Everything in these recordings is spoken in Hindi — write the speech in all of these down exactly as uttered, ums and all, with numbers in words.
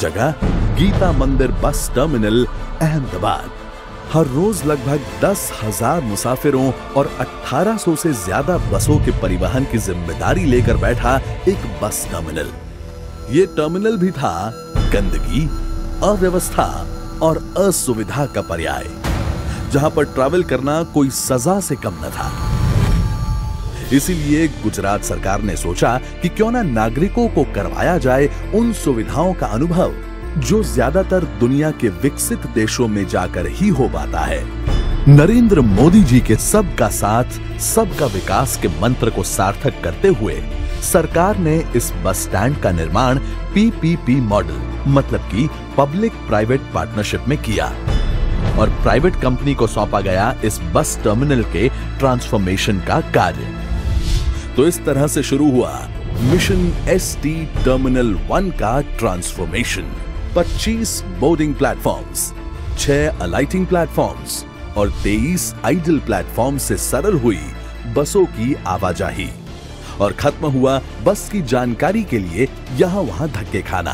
जगह गीता मंदिर बस टर्मिनल, अहमदाबाद। हर रोज लगभग दस हजार मुसाफिरों और अठारह सौ से ज्यादा बसों के परिवहन की जिम्मेदारी लेकर बैठा एक बस टर्मिनल। ये टर्मिनल भी था गंदगी, अव्यवस्था और असुविधा का पर्याय, जहां पर ट्रैवल करना कोई सजा से कम न था। इसीलिए गुजरात सरकार ने सोचा कि क्यों ना नागरिकों को करवाया जाए उन सुविधाओं का अनुभव जो ज्यादातर दुनिया के विकसित देशों में जाकर ही हो पाता है। नरेंद्र मोदी जी के सबका साथ सबका विकास के मंत्र को सार्थक करते हुए सरकार ने इस बस स्टैंड का निर्माण पी पी पी मॉडल मतलब कि पब्लिक प्राइवेट पार्टनरशिप में किया और प्राइवेट कंपनी को सौंपा गया इस बस टर्मिनल के ट्रांसफॉर्मेशन का कार्य। तो इस तरह से शुरू हुआ mission S T terminal one का ट्रांसफॉर्मेशन। पच्चीस बोर्डिंग प्लेटफॉर्म्स, छह अलाइटिंग प्लेटफॉर्म्स और तेईस आइडल प्लेटफॉर्म से सरल हुई बसों की आवाजाही और खत्म हुआ बस की जानकारी के लिए यहां वहां धक्के खाना।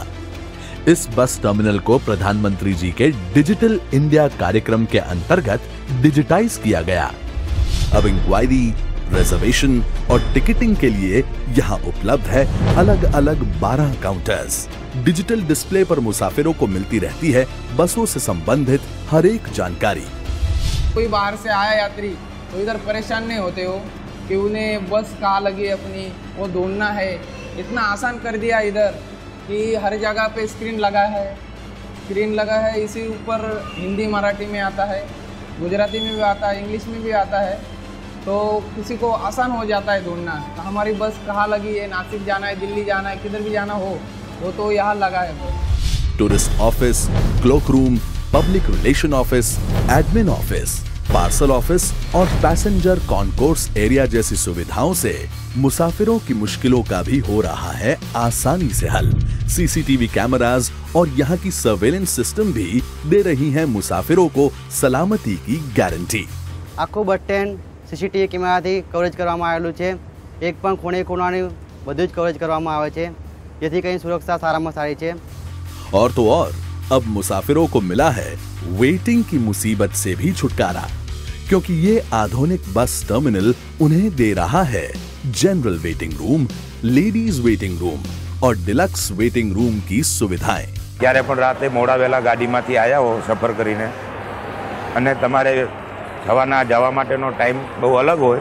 इस बस टर्मिनल को प्रधानमंत्री जी के डिजिटल इंडिया कार्यक्रम के अंतर्गत डिजिटाइज किया गया। अब इंक्वायरी, रिजर्वेशन और टिकटिंग के लिए यहाँ उपलब्ध है अलग अलग बारह काउंटर्स। डिजिटल डिस्प्ले पर मुसाफिरों को मिलती रहती है बसों से संबंधित हर एक जानकारी। कोई बाहर से आया यात्री तो इधर परेशान नहीं होते हो कि उन्हें बस कहाँ लगी अपनी, वो ढूंढना है। इतना आसान कर दिया इधर कि हर जगह पे स्क्रीन लगा है स्क्रीन लगा है इसी ऊपर हिंदी मराठी में आता है, गुजराती में भी आता है, इंग्लिश में भी आता है, तो किसी को आसान हो जाता है ढूंढना। तो हमारी बस कहाँ लगी है, नासिक जाना है, दिल्ली जाना है, किधर भी जाना हो वो तो यहाँ लगा है। Tourist office, cloak room, public relation office, admin office, parcel office और पैसेंजर कॉन्कोर्स एरिया जैसी सुविधाओं से मुसाफिरों की मुश्किलों का भी हो रहा है आसानी से हल। C C T V cameras और यहाँ की सर्वेलेंस सिस्टम भी दे रही हैं मुसाफिरों को सलामती की गारंटी। आखो बस स्टैंड सीसीटीवी कैमराથી કવરેજ કરવામાં આવેલું છે। એક પણ ખૂણે ખૂણાની બધું જ કવરેજ કરવામાં આવે છે, જેથી કરીને સુરક્ષા સારામાં સારી છે। और तो और अब मुसाफिरों को मिला है वेटिंग की मुसीबत से भी छुटकारा, क्योंकि ये आधुनिक बस टर्मिनल उन्हें दे रहा है general waiting room, ladies waiting room और डिलक्स वेटिंग रूम की सुविधाएं। જ્યારે પણ રાતે મોડા વેલા ગાડીમાંથી આયા હો સફર કરીને અને તમારે જવાના જવા માટેનો ટાઈમ બહુ અલગ હોય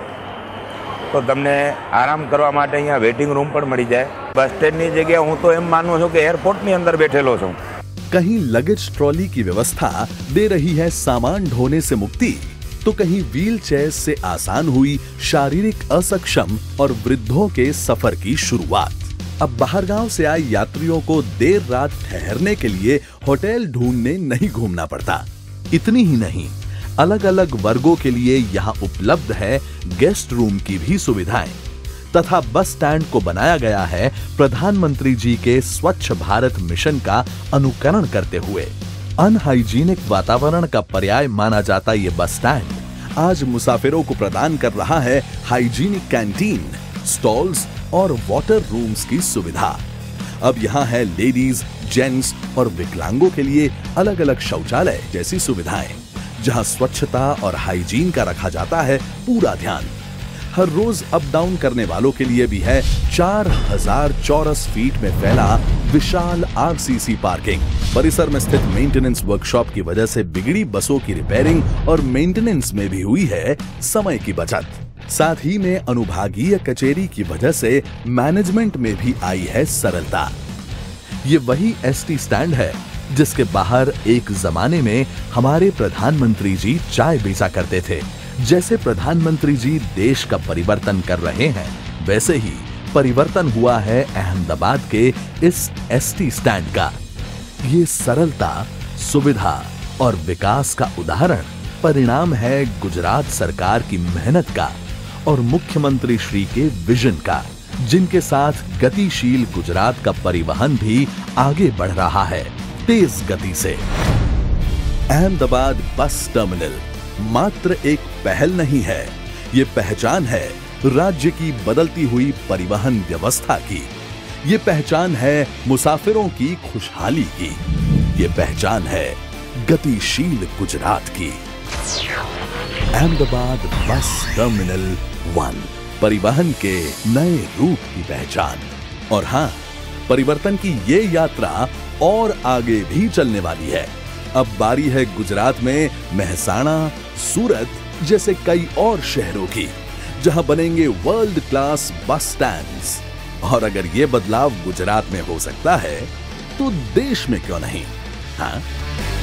તો તમને આરામ કરવા માટે અહીંયા વેટિંગ રૂમ પણ મળી જાય। બસ સ્ટેન્ડની જગ્યાએ હું તો એમ માનું છું કે એરપોર્ટની અંદર બેઠેલો છું। कहीं लगेज ट्रॉली की व्यवस्था दे रही है सामान ढोने से मुक्ति, तो कहीं व्हील चेयर से आसान हुई शारीरिक असक्षम और वृद्धों के सफर की शुरुआत। अब बाहरगांव से आए यात्रियों को देर रात ठहरने के लिए होटल ढूंढने नहीं घूमना पड़ता। इतनी ही नहीं, अलग अलग वर्गों के लिए यहाँ उपलब्ध है गेस्ट रूम की भी सुविधाएं तथा बस स्टैंड को बनाया गया है प्रधानमंत्री जी के स्वच्छ भारत मिशन का अनुकरण करते हुए। अनहाइजीनिक वातावरण का पर्याय माना जाता ये बस स्टैंड आज मुसाफिरों को प्रदान कर रहा है हाइजीनिक कैंटीन, स्टॉल्स और वाटर रूम्स की सुविधा। अब यहाँ है लेडीज, जेंट्स और विकलांगों के लिए अलग अलग शौचालय जैसी सुविधाएं, जहां स्वच्छता और हाइजीन का रखा जाता है पूरा ध्यान। हर रोज अप डाउन करने वालों के लिए भी है चार हजार चौरस फीट में फैला विशाल आर सी सी पार्किंग। परिसर में स्थित मेंटेनेंस वर्कशॉप की वजह से बिगड़ी बसों की रिपेयरिंग और मेंटेनेंस में भी हुई है समय की बचत। साथ ही में अनुभागीय कचेरी की वजह से मैनेजमेंट में भी आई है सरलता। ये वही एस टी स्टैंड है जिसके बाहर एक जमाने में हमारे प्रधानमंत्री जी चाय बेचा करते थे। जैसे प्रधानमंत्री जी देश का परिवर्तन कर रहे हैं, वैसे ही परिवर्तन हुआ है अहमदाबाद के इस एस टी स्टैंड का। ये सरलता, सुविधा और विकास का उदाहरण परिणाम है गुजरात सरकार की मेहनत का और मुख्यमंत्री श्री के विजन का, जिनके साथ गतिशील गुजरात का परिवहन भी आगे बढ़ रहा है तेज गति से। अहमदाबाद बस टर्मिनल मात्र एक पहल नहीं है, ये पहचान है राज्य की बदलती हुई परिवहन व्यवस्था की। ये पहचान है मुसाफिरों की खुशहाली की, ये पहचान है गतिशील गुजरात की। अहमदाबाद बस टर्मिनल वन, परिवहन के नए रूप की पहचान। और हां, परिवर्तन की ये यात्रा और आगे भी चलने वाली है। अब बारी है गुजरात में मेहसाणा, सूरत जैसे कई और शहरों की, जहां बनेंगे वर्ल्ड क्लास बस स्टैंड्स। और अगर ये बदलाव गुजरात में हो सकता है तो देश में क्यों नहीं? हाँ।